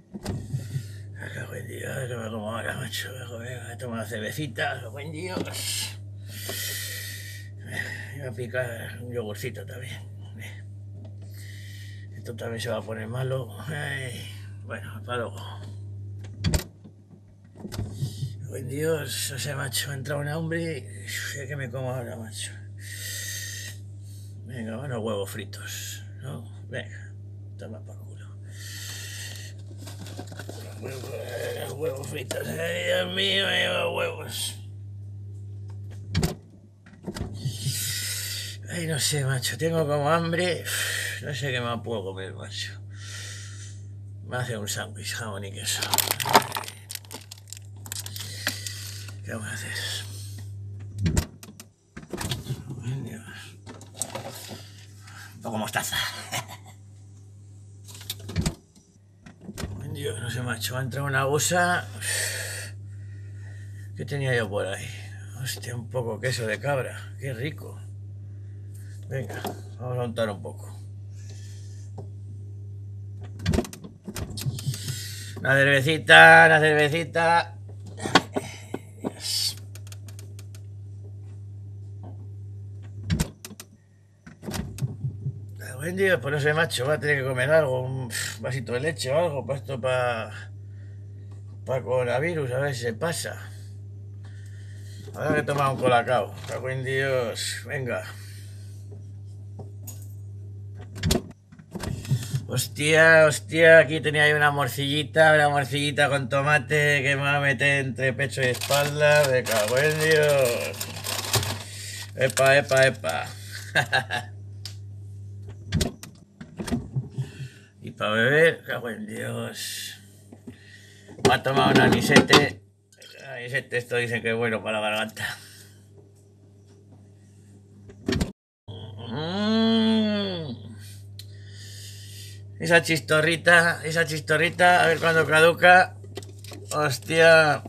Buen Dios, que me como ahora, macho. Venga, toma una cervecita, buen Dios. Voy a picar un yogurcito también. Esto también se va a poner malo. Ay, bueno, para luego. Buen Dios, no sé, macho, ha entrado un hambre. Sé que me como ahora, macho. Venga, unos huevos fritos, ¿no? Venga, toma por culo. Huevos fritos, ay, Dios mío, los huevos. Ay, no sé, macho, tengo como hambre. No sé qué más puedo comer, macho. Me hace un sándwich, jamón y queso. ¿Qué vamos a hacer? Un poco mostaza. Dios, no sé, macho, ha entrado una bolsa. ¿Qué tenía yo por ahí? Hostia, un poco queso de cabra. Qué rico. Venga, vamos a untar un poco. Una cervecita, una cervecita. Yes. Buen día, pues no sé, macho, va a tener que comer algo, un vasito de leche o algo, para esto, para coronavirus, a ver si se pasa. Habrá que tomar un colacao. Cago en Dios, venga. Hostia, hostia, aquí tenía yo una morcillita con tomate que me va a meter entre pecho y espalda. Me cago en Dios. Epa, epa, epa. Y para beber, cago en Dios. Me ha tomado un anisete. Anisete, esto dicen que es bueno para la garganta. Esa chistorrita, a ver cuándo caduca. Hostia.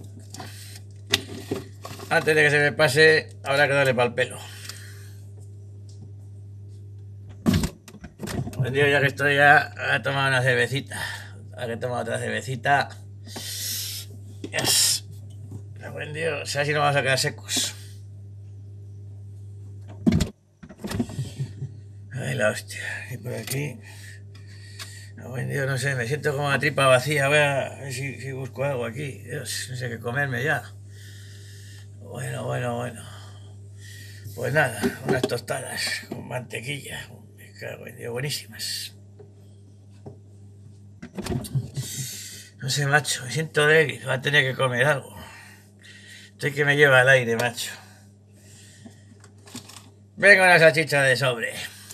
Antes de que se me pase, habrá que darle para el pelo. Buen día, ya que estoy ya, he tomado una cervecita. Ahora que he tomado otra cervecita. Yes. Buen Dios, así no vamos a quedar secos. Ay, la hostia. Y por aquí. Buen Dios, no sé, me siento como una tripa vacía. Voy a ver si busco algo aquí. Dios, no sé qué comerme ya. Bueno. Pues nada, unas tostadas con mantequilla. Me cago en Dios, buenísimas. No sé, macho, me siento débil. Va a tener que comer algo. Estoy que me lleva al aire, macho. Venga una salchicha de sobre.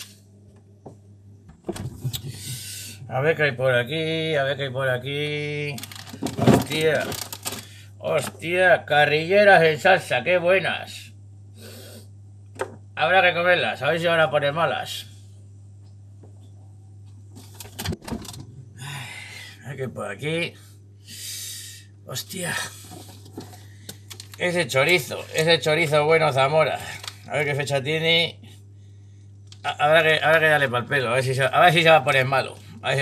A ver qué hay por aquí, Hostia, carrilleras en salsa, qué buenas. Habrá que comerlas, a ver si van a poner malas. A ver qué hay por aquí. Hostia. Ese chorizo bueno Zamora. A ver qué fecha tiene. Habrá que darle para el pelo, a ver si se va a poner malo.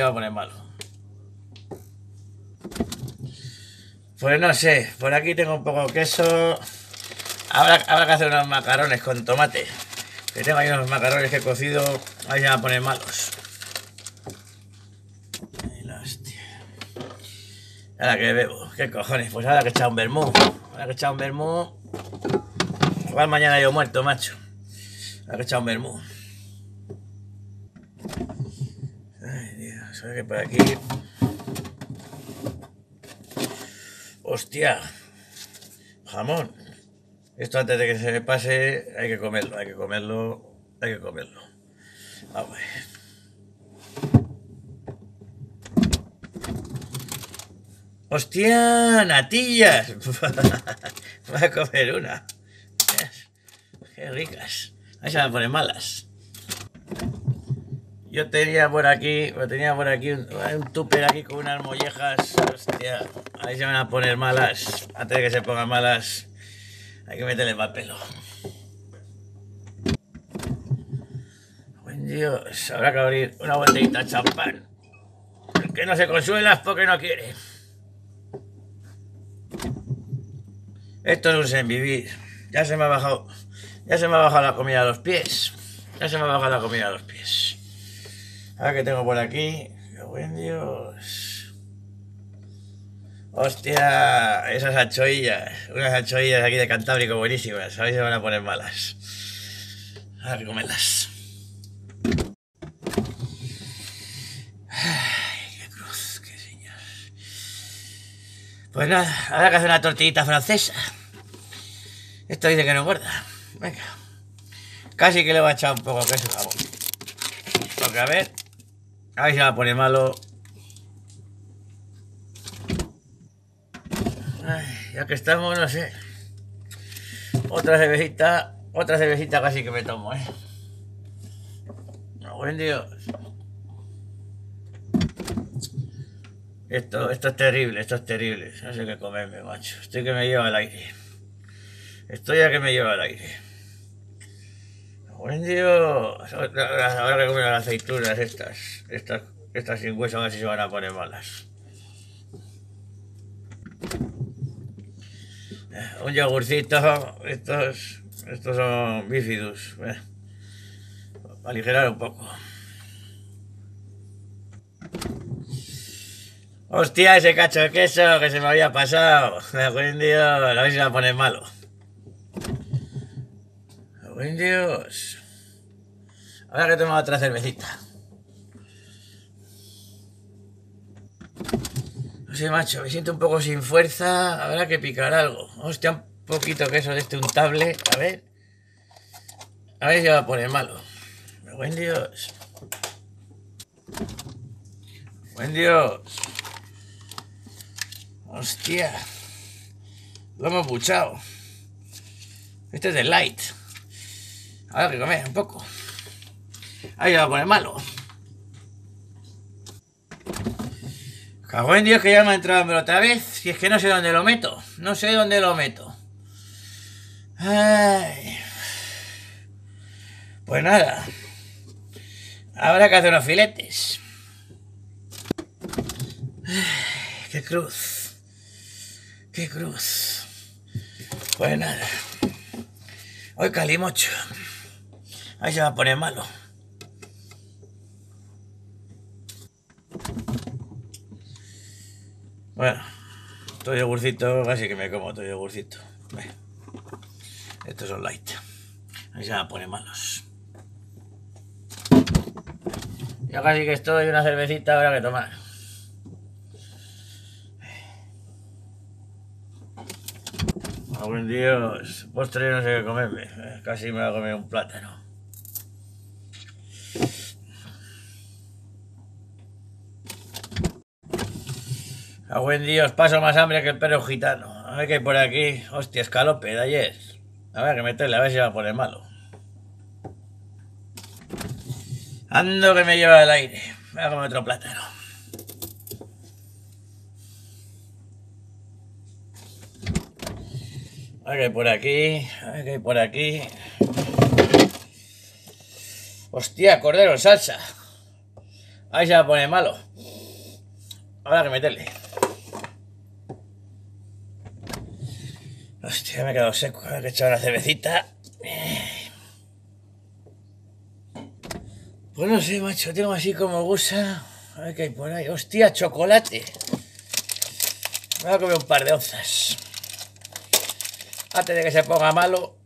Pues no sé, por aquí tengo un poco de queso. Habrá que hacer unos macarrones con tomate. Que tengo ahí unos macarrones que he cocido. A ver si se van a poner malos. Ay, la hostia. Ahora que bebo, qué cojones, pues ahora que he echado un vermú. Igual mañana yo muerto, macho. Ahora que he echado un vermú. Ay, Dios, a ver qué por aquí. Hostia, jamón. Esto antes de que se me pase hay que comerlo. Vamos a ver. ¡Hostia! ¡Natillas! Voy a comer una. ¡Qué ricas! Ahí se van a poner malas. Yo tenía por aquí un tupper aquí con unas mollejas. Hostia, ahí se van a poner malas. Antes de que se pongan malas, hay que meterle más pelo. Buen Dios, habrá que abrir una botellita de champán. que no se consuela es porque no quiere. Esto es un senvivir. Ya se me ha bajado la comida a los pies. Ya se me ha bajado la comida a los pies. A ver qué tengo por aquí. ¡Qué buen Dios! ¡Hostia! Esas anchoillas. Unas anchoillas aquí de Cantábrico buenísimas. A ver si se van a poner malas. A ver, comerlas. ¡Ay, qué cruz! ¡Qué señor! Pues nada, habrá que hacer una tortillita francesa. Esto dice que no engorda. Venga. Casi que le voy a echar un poco de queso y jamón. Porque a ver si me va a poner malo. Ay, ya que estamos, no sé. Otra cervecita casi que me tomo, Buen Dios. Esto es terrible, No sé qué comerme, macho. Estoy que me lleva al aire. Estoy a que me lleva al aire. Buen Dios. Ahora que comer las aceitunas estas sin hueso, a ver si se van a poner malas. Un yogurcito. Estos son bífidus. Para aligerar un poco. Hostia, ese cacho de queso que se me había pasado. Buen Dios, a ver si se va a poner malo. Buen Dios. Ahora que tomo otra cervecita. No sé, macho, me siento un poco sin fuerza. Habrá que picar algo. Hostia, un poquito queso de este untable. A ver si se va a poner malo. Buen Dios. Buen Dios. Hostia. Lo hemos buchado. Este es de light. Ahora que comer un poco. Ahí se va a poner malo. Cago en Dios que ya me ha entrado hambre otra vez. Si es que no sé dónde lo meto. No sé dónde lo meto. Ay. Pues nada. Habrá que hacer unos filetes. Ay, qué cruz. Qué cruz. Pues nada. Hoy calimocho. Ahí se va a poner malo. Bueno, todo yogurcito, casi que me como todo yogurcito. Estos son light. Ahí se van a poner malos. Ya casi que estoy, una cervecita habrá que tomar. Oh, buen Dios, postre no sé qué comerme. Casi me voy a comer un plátano. A buen Dios, paso más hambre que el perro gitano. A ver qué hay por aquí. Hostia, escalope de ayer. A ver, que meterle, a ver si va a poner malo. Ando que me lleva el aire. Voy a comer otro plátano. A ver qué hay por aquí. A ver qué hay por aquí. Hostia, cordero en salsa. Ahí se va a poner malo. Habrá que meterle. Hostia, me he quedado seco. Hay que echar una cervecita. Pues no sé, macho. Tengo así como gusa. A ver qué hay por ahí. Hostia, chocolate. Me voy a comer un par de onzas. Antes de que se ponga malo.